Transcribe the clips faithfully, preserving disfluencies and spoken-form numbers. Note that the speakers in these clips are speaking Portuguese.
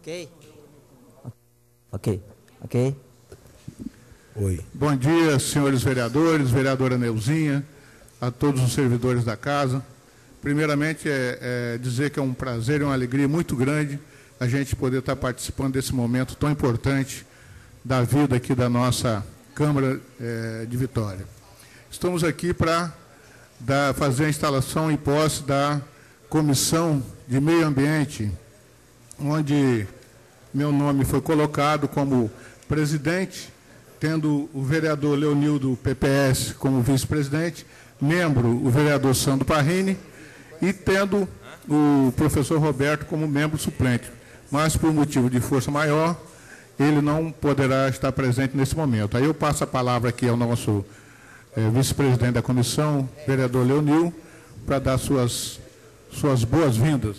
Ok. Ok. Ok. Oi. Bom dia, senhores vereadores, vereadora Neuzinha, a todos os servidores da casa. Primeiramente, é, é dizer que é um prazer e uma alegria muito grande a gente poder estar participando desse momento tão importante da vida aqui da nossa Câmara é, de Vitória. Estamos aqui para fazer a instalação e posse da Comissão de Meio Ambiente, onde meu nome foi colocado como presidente, tendo o vereador Leonildo P P S como vice-presidente, membro o vereador Sandro Parrini e tendo o professor Roberto como membro suplente. Mas, por motivo de força maior, ele não poderá estar presente nesse momento. Aí eu passo a palavra aqui ao nosso é, vice-presidente da comissão, vereador Leonil, para dar suas, suas boas-vindas.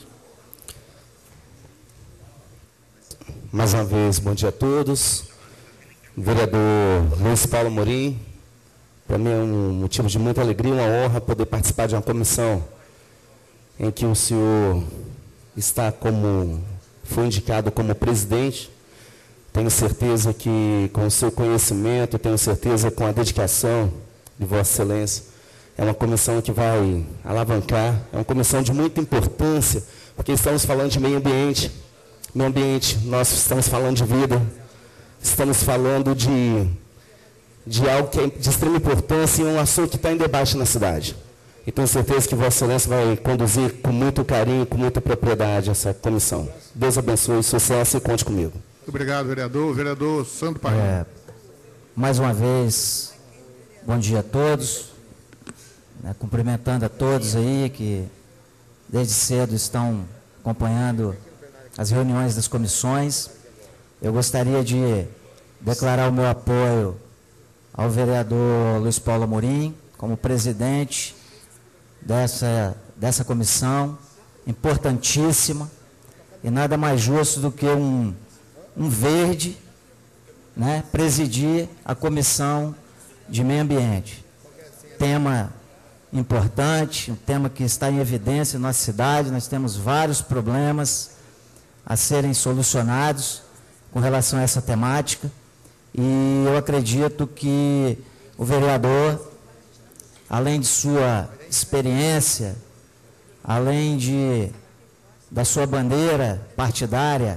Mais uma vez, bom dia a todos. Vereador Luiz Paulo Amorim, para mim é um motivo de muita alegria, uma honra poder participar de uma comissão em que o senhor está como, foi indicado como presidente. Tenho certeza que com o seu conhecimento, tenho certeza com a dedicação de Vossa Excelência, é uma comissão que vai alavancar, é uma comissão de muita importância, porque estamos falando de meio ambiente. Meio ambiente, nós estamos falando de vida, estamos falando de, de algo que é de extrema importância e um assunto que está em debate na cidade. E tenho certeza que Vossa Excelência vai conduzir com muito carinho, com muita propriedade essa comissão. Deus abençoe, sucesso e conte comigo. Muito obrigado, vereador. O vereador Sandro Parrini. É, mais uma vez, bom dia a todos. Né, cumprimentando a todos aí que desde cedo estão acompanhando as reuniões das comissões. Eu gostaria de declarar o meu apoio ao vereador Luiz Paulo Amorim como presidente dessa, dessa comissão importantíssima, e nada mais justo do que um, um verde, né, presidir a comissão de meio ambiente. Tema importante, um tema que está em evidência em nossa cidade. Nós temos vários problemas a serem solucionados com relação a essa temática, e eu acredito que o vereador, além de sua experiência, além de, da sua bandeira partidária,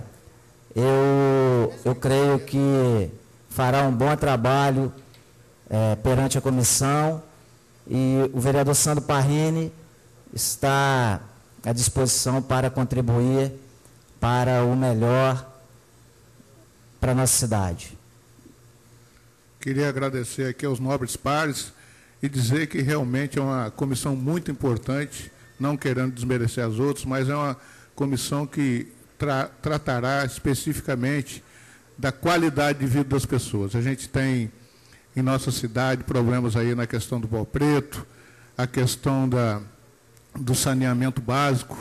eu, eu creio que fará um bom trabalho é, perante a comissão, e o vereador Sandro Parrini está à disposição para contribuir para o melhor para a nossa cidade. Queria agradecer aqui aos nobres pares e dizer que realmente é uma comissão muito importante, não querendo desmerecer as outras, mas é uma comissão que tra tratará especificamente da qualidade de vida das pessoas. A gente tem em nossa cidade problemas aí na questão do pau preto, a questão da, do saneamento básico,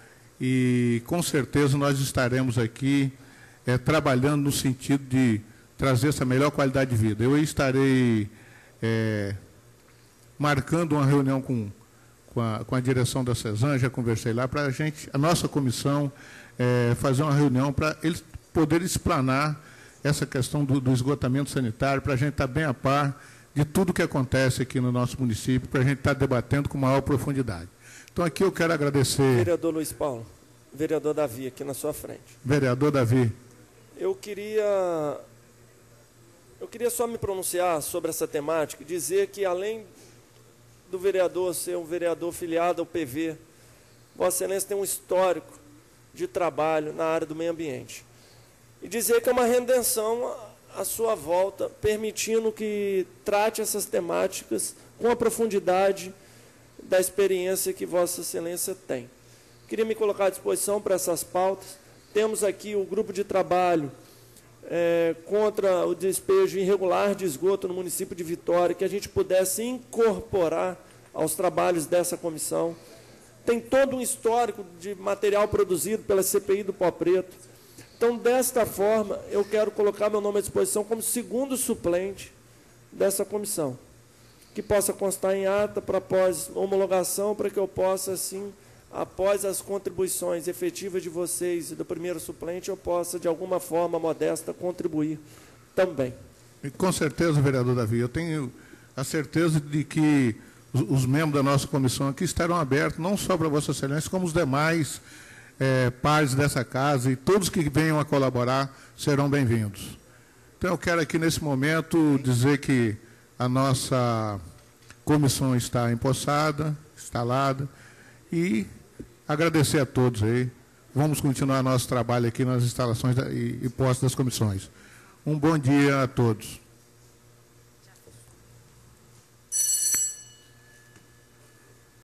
e com certeza nós estaremos aqui é, trabalhando no sentido de trazer essa melhor qualidade de vida. Eu estarei é, marcando uma reunião com, com, a, com a direção da CESAM, já conversei lá, para a gente, a nossa comissão, é, fazer uma reunião para eles poderem explanar essa questão do, do esgotamento sanitário, para a gente estar bem a par de tudo que acontece aqui no nosso município, para a gente estar debatendo com maior profundidade. Então, aqui eu quero agradecer... Vereador Luiz Paulo, vereador Davi, aqui na sua frente. Vereador Davi. Eu queria, eu queria só me pronunciar sobre essa temática e dizer que, além do vereador ser um vereador filiado ao P V, Vossa Excelência tem um histórico de trabalho na área do meio ambiente. E dizer que é uma redenção à sua volta, permitindo que trate essas temáticas com a profundidade da experiência que Vossa Excelência tem. Queria me colocar à disposição para essas pautas. Temos aqui o grupo de trabalho é, contra o despejo irregular de esgoto no município de Vitória, que a gente pudesse incorporar aos trabalhos dessa comissão. Tem todo um histórico de material produzido pela C P I do Pó Preto. Então, desta forma, eu quero colocar meu nome à disposição como segundo suplente dessa comissão, que possa constar em ata para pós-homologação, para que eu possa, assim, após as contribuições efetivas de vocês e do primeiro suplente, eu possa, de alguma forma modesta, contribuir também. E com certeza, vereador Davi, eu tenho a certeza de que os, os membros da nossa comissão aqui estarão abertos, não só para Vossa Excelência, como os demais é, pares dessa casa, e todos que venham a colaborar serão bem-vindos. Então, eu quero aqui, nesse momento, dizer que a nossa comissão está empossada, instalada, e agradecer a todos aí. Vamos continuar nosso trabalho aqui nas instalações da, e, e postos das comissões. Um bom dia a todos.